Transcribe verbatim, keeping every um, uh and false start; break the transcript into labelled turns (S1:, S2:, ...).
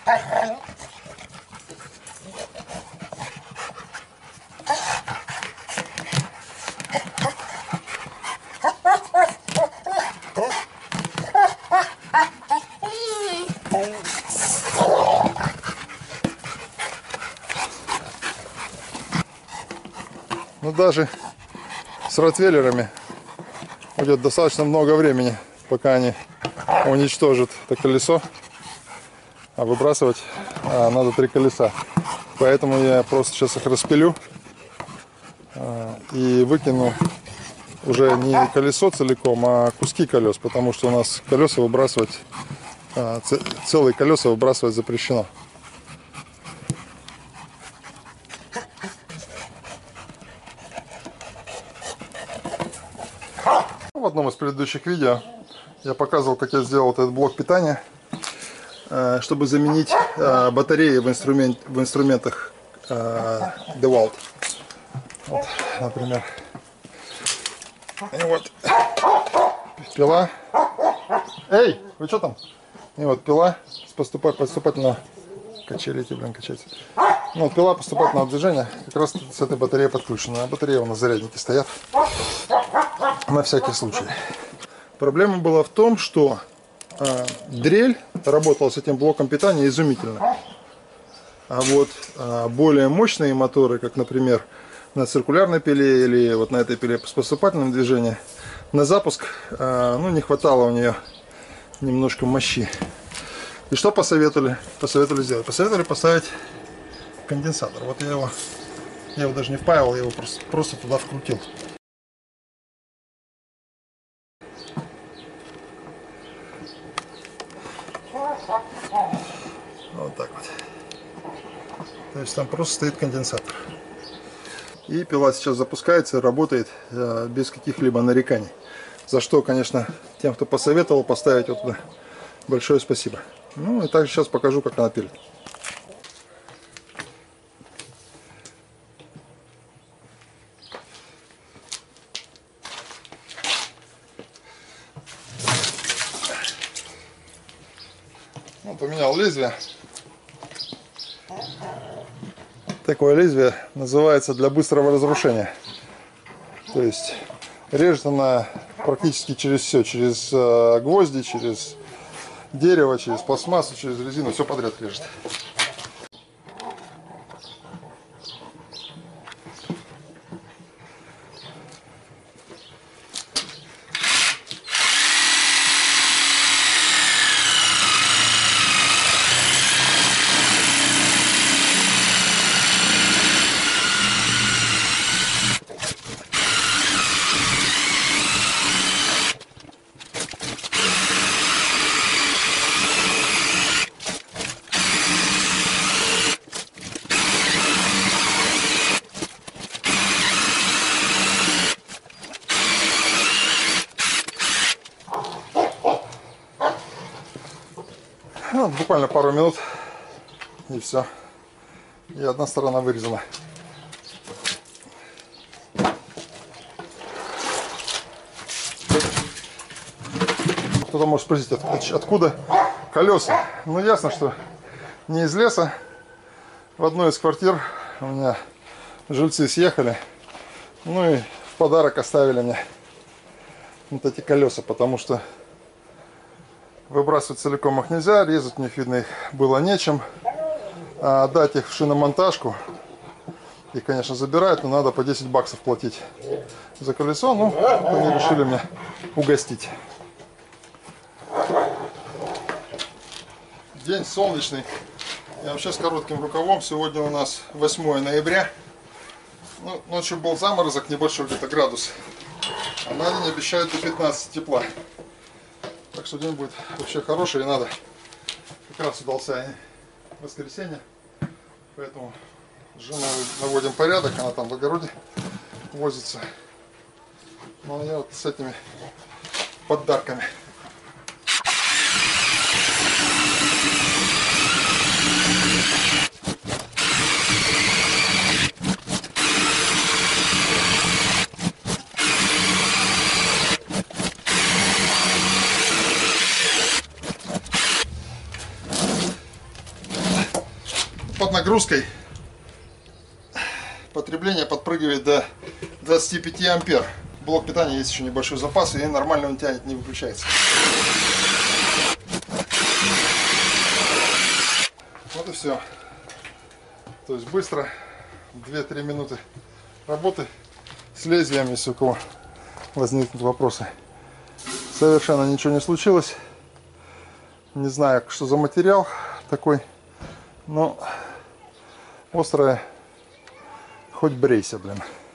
S1: Но даже с ротвейлерами уйдет достаточно много времени, пока они уничтожат это колесо. А выбрасывать а, надо три колеса. Поэтому я просто сейчас их распилю а, и выкину уже не колесо целиком, а куски колес, потому что у нас колеса выбрасывать, а, целые колеса выбрасывать запрещено. В одном из предыдущих видео я показывал, как я сделал этот блок питания, чтобы заменить батареи в, инструмент, в инструментах DeWalt. Вот, например. И вот пила. Эй, вы что там? И вот пила с поступа, поступательного качели, эти, блин, качаются. Ну, вот пила поступательного движения как раз с этой батареей подключена. А батареи у нас зарядники стоят. На всякий случай. Проблема была в том, что э, дрель работала с этим блоком питания изумительно. А вот э, более мощные моторы, как, например, на циркулярной пиле или вот на этой пиле с поступательным движением, на запуск э, ну, не хватало у нее немножко мощи. И что посоветовали? Посоветовали сделать? Посоветовали поставить конденсатор. Вот я его, я его даже не впаивал, я его просто, просто туда вкрутил. Вот так вот. То есть там просто стоит конденсатор. И пила сейчас запускается и работает э, без каких-либо нареканий. За что, конечно, тем, кто посоветовал поставить вот туда, большое спасибо. Ну и также сейчас покажу, как она пилит. Ну, поменял лезвие. Такое лезвие называется для быстрого разрушения. То есть режет она практически через все. Через э, гвозди, через дерево, через пластмассу, через резину. Все подряд режет. Ну, буквально пару минут и все. И одна сторона вырезана. Кто-то может спросить, откуда колеса? Ну, ясно, что не из леса. В одной из квартир у меня жильцы съехали. Ну и в подарок оставили мне вот эти колеса, потому что выбрасывать целиком их нельзя, резать в них, видно, их было нечем. А отдать их в шиномонтажку, их, конечно, забирают, но надо по десять баксов платить за колесо. Ну, они решили меня угостить. День солнечный. Я вообще с коротким рукавом. Сегодня у нас восьмое ноября. Ну, ночью был заморозок, небольшой, где-то градус. А на день обещают до пятнадцати тепла. Так что день будет вообще хороший, и надо. Как раз удался воскресенье. Поэтому с женой наводим порядок. Она там в огороде возится. Ну а я вот с этими подарками. под нагрузкой потребление подпрыгивает до двадцати пяти ампер. Блок питания есть еще небольшой запас, и нормально он тянет, не выключается. Вот и все. То есть быстро, две-три минуты работы с лезвием, если у кого возникнут вопросы. Совершенно ничего не случилось. Не знаю, что за материал такой, но острое, хоть брейся, блин.